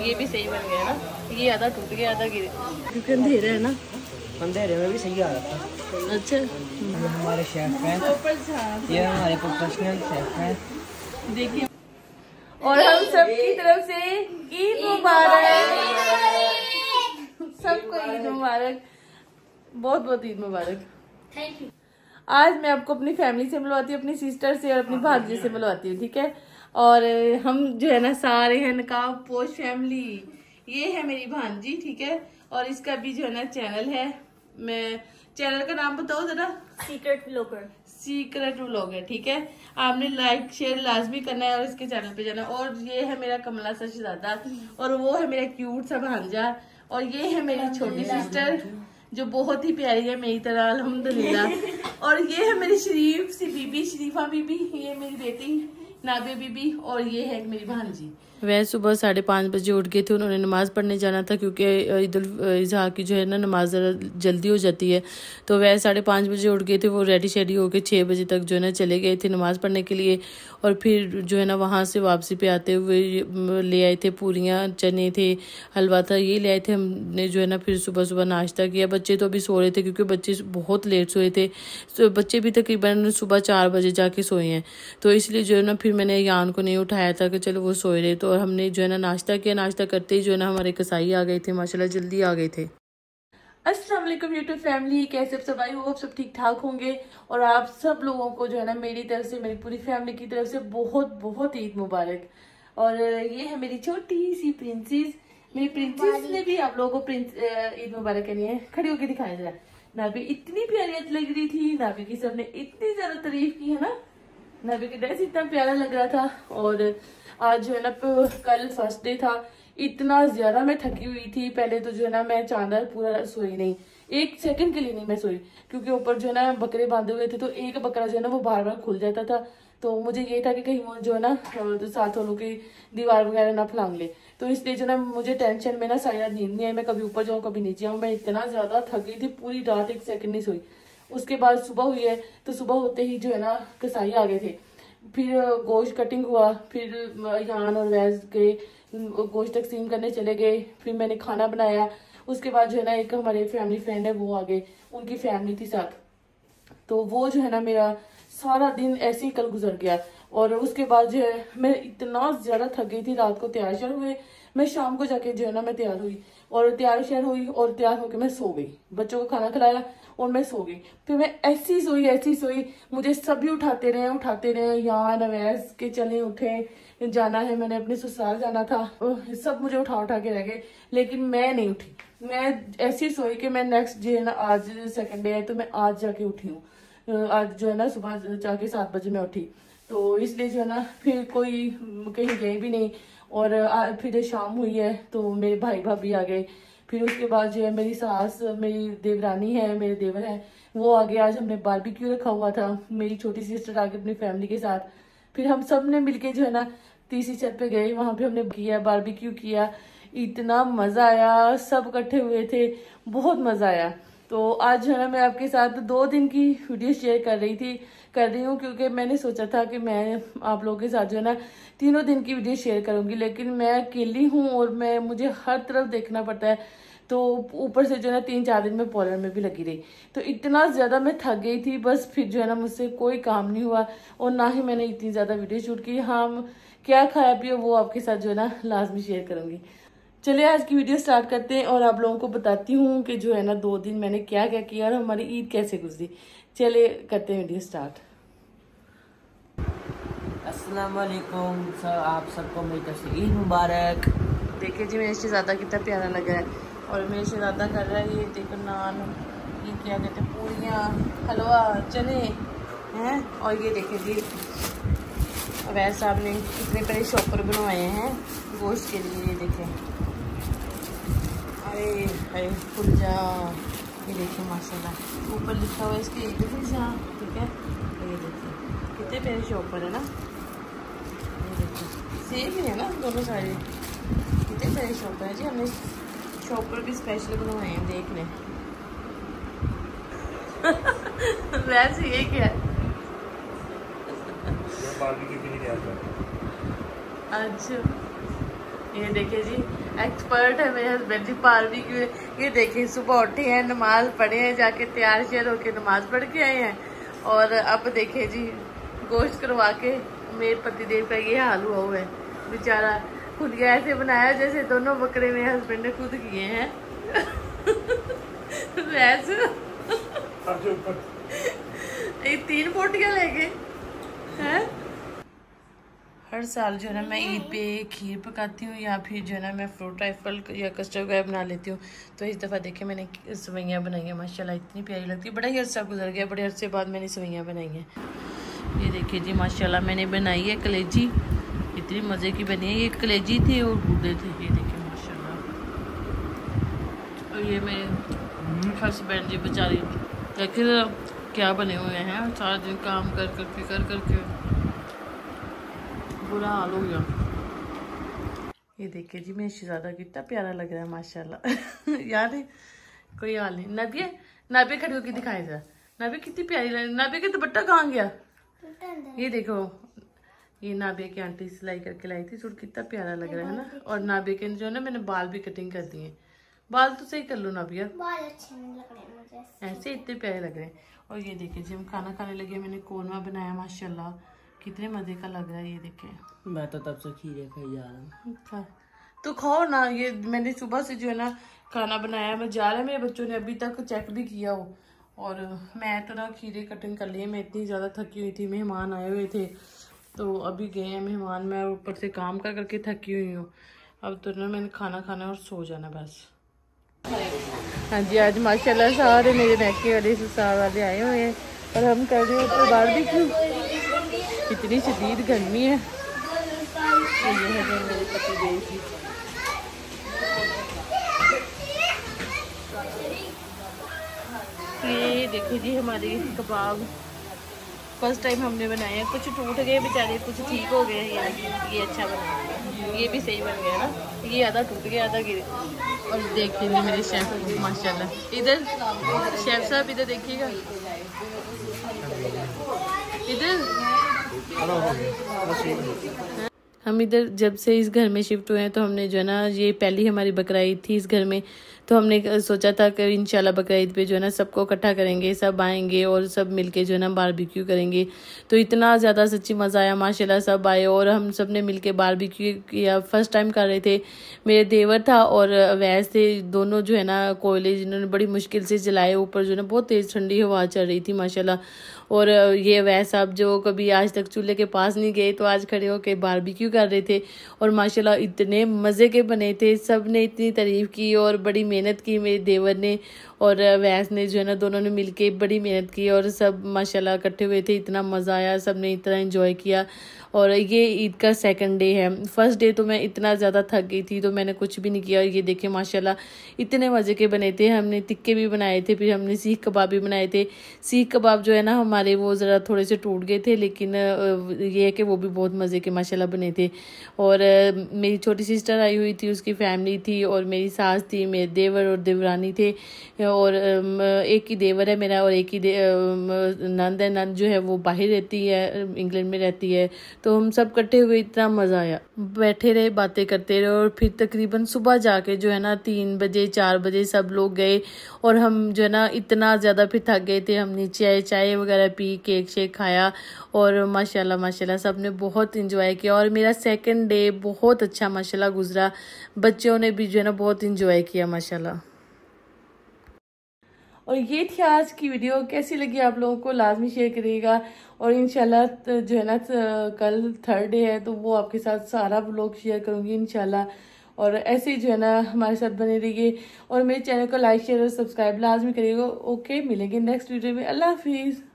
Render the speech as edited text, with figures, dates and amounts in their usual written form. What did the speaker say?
ये भी सही बन गया ना, ये आधा टूट गया आधा गिर, क्योंकि अंधेरा है ना, अंधेरे में भी सही आ रहा था। अच्छा ये हमारे शेफ हैं, ये हमारे प्रोफेशनल शेफ हैं। देखिए, और हम सबकी तरफ से ईद मुबारक, सबको ईद मुबारक, बहुत बहुत ईद मुबारक। Thank you. आज मैं आपको अपनी फैमिली से मिलवाती हूँ, अपनी सिस्टर से और अपनी भाभी से मिलवाती हूँ, ठीक है। और हम जो है ना सारे हैं नकाब पोश फैमिली। ये है मेरी भांजी, ठीक है, और इसका भी जो है ना चैनल है। मैं चैनल का नाम बताओ जरा। Secret vlogger. सीक्रेट व्लॉगर, ठीक है। आपने लाइक शेयर लाजमी करना है और इसके चैनल पे जाना। और ये है मेरा कमला सा शहजादा, और वो है मेरा क्यूट सा भांजा, और ये है मेरी छोटी सिस्टर जो बहुत ही प्यारी है मेरी तरह अल्हम्दुलिल्लाह। और ये है मेरी शरीफ सी बीबी, शरीफा बीबी, ये मेरी बेटी नाबिया बीबी, और ये है मेरी भांजी। वह सुबह 5:30 बजे उठ गए थे, उन्होंने नमाज़ पढ़ने जाना था क्योंकि ईद उल अज़हा की जो है ना नमाज जल्दी हो जाती है। तो वह 5:30 बजे उठ गए थे, वो रेडी शेडी होके 6 बजे तक जो है ना चले गए थे नमाज़ पढ़ने के लिए। और फिर जो है ना वहाँ से वापसी पे आते हुए ले आए थे पूरियाँ, चने थे, हलवा था, ये ले आए थे। हमने जो है ना फिर सुबह सुबह नाश्ता किया। बच्चे तो अभी सो रहे थे क्योंकि बच्चे बहुत लेट सोए थे, तो बच्चे भी तकरीबन सुबह 4 बजे जाके सोए हैं। तो इसलिए जो है ना फिर मैंने यान को नहीं उठाया था कि चलो वो सोए रहे। तो और हमने जो है ना नाश्ता किया। नाश्ता करते ही जो है ना हमारे कसाई आ गए थे, माशाल्लाह जल्दी आ गए थे। अस्सलाम वालेकुम यूट्यूब फैमिली, कैसे सब आई हो, सब ठीक ठाक होंगे। और आप सब लोगों को जो है ना मेरी तरफ से, मेरी पूरी फैमिली की तरफ से बहुत बहुत ईद मुबारक। और ये है मेरी छोटी सी प्रिंसेस, मेरी प्रिंसेस ने भी आप लोगों को ईद मुबारक कहनी है। खड़ी होकर दिखाया जरा। नाबी इतनी प्यारी लग रही थी, नाबी की सबने इतनी ज्यादा तारीफ की है ना, नाबी का ड्रेस इतना प्यारा लग रहा था। और आज जो है ना कल फर्स्ट डे था, इतना ज्यादा मैं थकी हुई थी। पहले तो जो है ना मैं चांदर पूरा सोई नहीं, 1 सेकंड के लिए नहीं मैं सोई, क्योंकि ऊपर जो है ना बकरे बांधे हुए थे, तो एक बकरा जो है ना वो बार बार खुल जाता था। तो मुझे ये था कि कहीं वो जो है ना तो साथ वालों की दीवार वगैरह ना फलांग ले, तो इसलिए जो ना मुझे टेंशन में ना सारी रात नींद नहीं आई। मैं कभी ऊपर जाऊँ कभी नीचे आऊँ, मैं इतना ज्यादा थक गई थी, पूरी रात 1 सेकंड नहीं सोई। उसके बाद सुबह हुई है, तो सुबह होते ही जो है ना कसाई आ गए थे। फिर गोश्त कटिंग हुआ, फिर यान और वैस गए गोश्त तकसीम करने चले गए। फिर मैंने खाना बनाया। उसके बाद जो है ना एक हमारे फैमिली फ्रेंड है वो आ गए, उनकी फैमिली थी साथ। तो वो जो है ना मेरा सारा दिन ऐसे ही कल गुजर गया। और उसके बाद जो है मैं इतना ज्यादा थक गई थी, रात को तैयार श्यार हुए, मैं शाम को जाके जो है ना मैं तैयार हुई, और तैयार श्यार हुई और तैयार होकर मैं सो गई। बच्चों को खाना खिलाया और मैं सो गई। फिर मैं ऐसी सोई, मुझे सभी उठाते रहे, यहाँ नवैस के चले उठे, जाना है, मैंने अपने ससुराल जाना था, सब मुझे उठा के रह गए, लेकिन मैं नहीं उठी। मैं ऐसी सोई कि मैं नेक्स्ट डे है ना, आज सेकंड डे है तो मैं आज जाके उठी हूँ। आज जो है ना सुबह जाके 7 बजे मैं उठी, तो इसलिए जो है ना फिर कोई कहीं गए भी नहीं। और फिर शाम हुई है तो मेरे भाई भाभी आ गए। फिर उसके बाद जो है मेरी सास, मेरी देवरानी है, मेरे देवर है, वो आ गए। आज हमने बारबेक्यू रखा हुआ था, मेरी छोटी सिस्टर आ गई अपनी फैमिली के साथ। फिर हम सब ने मिलके जो है ना तीसरी छत पे गए, वहां पे हमने किया बारबेक्यू किया, इतना मजा आया, सब इकट्ठे हुए थे, बहुत मजा आया। तो आज जो है ना मैं आपके साथ 2 दिन की वीडियो शेयर कर रही हूँ, क्योंकि मैंने सोचा था कि मैं आप लोगों के साथ जो है ना 3 दिन की वीडियो शेयर करूंगी, लेकिन मैं अकेली हूँ और मुझे हर तरफ देखना पड़ता है। तो ऊपर से जो है ना 3-4 दिन में पॉलर में भी लगी रही, तो इतना ज्यादा मैं थक गई थी। बस फिर जो है ना मुझसे कोई काम नहीं हुआ, और ना ही मैंने इतनी ज्यादा वीडियो शूट की। हाँ, क्या खाया पिया वो आपके साथ जो है ना लाजमी शेयर करूंगी। चलिए आज की वीडियो स्टार्ट करते हैं, और आप लोगों को बताती हूँ कि जो है ना 2 दिन मैंने क्या क्या किया और हमारी ईद कैसे गुजरी। चलिए करते हैं वीडियो स्टार्ट। अस्सलाम वालेकुम सर, आप सबको मेरी तरफ से ईद मुबारक। देखिए जी मेरे शहजादा कितना प्यारा लगा है, और मेरे शहजादा कर रहा है ये देखो नान, ये क्या कहते हैं, पूरियाँ, हलवा, चने हैं। और ये देखिए जी अवैस साहब ने इतने बड़े शॉपर बनवाए हैं गोश्त के लिए, ये देखें, अरे अरे फुलजा, ये देखिए माशाल्लाह ऊपर लिखा हुआ है इसके ईद उल अज़हा, ठीक है। ये देखिए कितने प्यारे शॉपर है ना, ये देखिए सेम ही है ना दोनों सारे, कितने प्यारे शॉपर है जी। हमने शॉपर भी स्पेशल बनवाए हैं, देख लें। वैसे ये क्या है, अच्छा ये देखिए जी, एक्सपर्ट है मेरे हस्बैंड जी बारबेक्यू। ये देखिए सुबह उठे हैं, नमाज पढ़े हैं, जाके तैयार शेयर होके नमाज पढ़ के आए हैं। और अब देखिए जी गोश्त करवा के मेरे पतिदेव का ये हाल हुआ है बेचारा। खुलिया ऐसे बनाया जैसे दोनों बकरे मेरे हस्बैंड ने खुद किए हैं। वैसे ये 3 बोटियां ले गए हैं। हर साल जो है ना मैं ईद पे खीर पकाती हूँ या फिर जो है ना मैं फ्रूट राइफल या कस्टर्ड वगैरह बना लेती हूँ। तो इस दफ़ा देखिए मैंने सवैयाँ बनाई हैं, माशाल्लाह इतनी प्यारी लगती है। बड़ा ही अरसा गुजर गया, बड़े अरसे बाद मैंने सवैयाँ बनाई हैं। ये देखिए जी माशाल्लाह मैंने बनाई है कलेजी, इतनी मज़े की बनी है। ये कलेजी थी और गुर्दे थे, ये देखिए माशाल्लाह। और ये मेरे हस्बैंड जी बेचारी देखिए क्या बने हुए हैं, सारा दिन काम कर करके बुरा हाल हो गया। ये देखिए जी मेरा शहजादा कितना प्यारा लग रहा है माशाल्लाह। यार कोई हाल नहीं। नाबिया खड़ी होकर दिखाई जरा, नाबिया कितनी प्यारी लग रही। नाबिया का दुपट्टा कहाँ गया? ये देखो ये नाबिया की आंटी सिलाई करके लाई थी सूट, कितना प्यारा लग रहा है ना। और नाबिया के जो है ना मैंने बाल भी कटिंग कर दिए। बाल तो सही कर लो नाबिया, बाल अच्छे नहीं लग रहे मुझे, ऐसे इतने प्यारे लग रहे हैं। और ये देखिए जी हम खाना खाने लगे, मैंने कोरमा बनाया माशाल्लाह, कितने मजे का लग रहा है। ये देखिए मैं तो तब से खीरे खाई जा रहा हूँ। तो खाओ ना, ये मैंने सुबह से जो है ना खाना बनाया, मैं जा रहा है, मेरे बच्चों ने अभी तक चेक भी किया हो। और मैं तो ना खीरे कटिंग कर लिए, मैं इतनी ज़्यादा थकी हुई थी, मेहमान आए हुए थे तो अभी गए हैं मेहमान, मैं ऊपर से काम कर करके थकी हुई हूँ। अब तो ना मैंने खाना खाना और सो जाना बस। हाँ जी आज माशाल्लाह सारे मेरे मैके वाले ससुराल वाले आए हुए हैं और हम कर रहे हैं ऊपर बारबेक्यू। इतनी शदीद गर्मी है। तो ये है जो मेरे पतिदेव की ये देखो जी हमारे कबाब फर्स्ट टाइम हमने बनाए हैं, कुछ टूट गए बेचारे, कुछ ठीक हो गए। ये अच्छा बना, ये भी सही बन गया ना, ये आधा टूट गया आधा गिर। और देखिए मेरे शेफ माशाल्लाह, इधर शेफ साहब इधर देखिएगा, इधर हम इधर जब से इस घर में शिफ्ट हुए हैं तो हमने जो है ना ये पहली हमारी बकरा ईद थी इस घर में, तो हमने सोचा था कि इंशाल्लाह बकरा ईद पे जो है ना सबको इकट्ठा करेंगे, सब आएंगे और सब मिलके जो है ना बारबेक्यू करेंगे। तो इतना ज़्यादा सच्ची मज़ा आया माशाल्लाह, सब आए और हम सब ने मिलके बारबेक्यू किया। फर्स्ट टाइम कर रहे थे, मेरे देवर था और अवैस थे, दोनों जो है ना कोयले जिन्होंने बड़ी मुश्किल से जलाए, ऊपर जो है ना बहुत तेज़ ठंडी हवा चल रही थी माशाल्लाह। और ये अवैस साहब जो कभी आज तक चूल्हे के पास नहीं गए तो आज खड़े होकर बारबेक्यू कर रहे थे और माशाल्लाह इतने मज़े के बने थे, सब ने इतनी तारीफ़ की और बड़ी मेहनत की मेरे देवर ने और अवैस ने जो है ना दोनों ने मिलके बड़ी मेहनत की और सब माशाल्लाह इकट्ठे हुए थे, इतना मज़ा आया, सब ने इतना एंजॉय किया। और ये ईद का सेकंड डे है, फर्स्ट डे तो मैं इतना ज़्यादा थक गई थी तो मैंने कुछ भी नहीं किया। और ये देखिए माशाल्लाह इतने मज़े के बने थे, हमने टिक्के भी बनाए थे, फिर हमने सीख कबाब भी बनाए थे। सीख कबाब जो है ना हमारे वो ज़रा थोड़े से टूट गए थे, लेकिन ये है कि वो भी बहुत मज़े के माशाल्लाह बने थे। और मेरी छोटी सिस्टर आई हुई थी, उसकी फैमिली थी और मेरी सास थी, मेरे देवर और देवरानी थे। और एक ही देवर है मेरा और एक ही नंद है, नंद जो है वो बाहर रहती है, इंग्लैंड में रहती है। तो हम सब इकट्ठे हुए, इतना मज़ा आया, बैठे रहे बातें करते रहे। और फिर तकरीबन सुबह जाके जो है ना 3 बजे 4 बजे सब लोग गए और हम जो है ना इतना ज़्यादा फिर थक गए थे, हम नीचे आए, चाय वगैरह पी, केक शेक खाया और माशाल्लाह माशाल्लाह सब ने बहुत इंजॉय किया। और मेरा सेकंड डे बहुत अच्छा माशाल्लाह गुजरा, बच्चों ने भी जो है ना बहुत इंजॉय किया माशाल्लाह। और ये थी आज की वीडियो, कैसी लगी आप लोगों को लाजमी शेयर करिएगा। और इंशाल्लाह जो है ना कल थर्ड डे है तो वो आपके साथ सारा व्लॉग शेयर करूँगी इंशाल्लाह। और ऐसे ही जो है ना हमारे साथ बने रहिए और मेरे चैनल को लाइक शेयर और सब्सक्राइब लाजमी करिएगा। ओके, मिलेंगे नेक्स्ट वीडियो में। अल्लाह हाफिज़।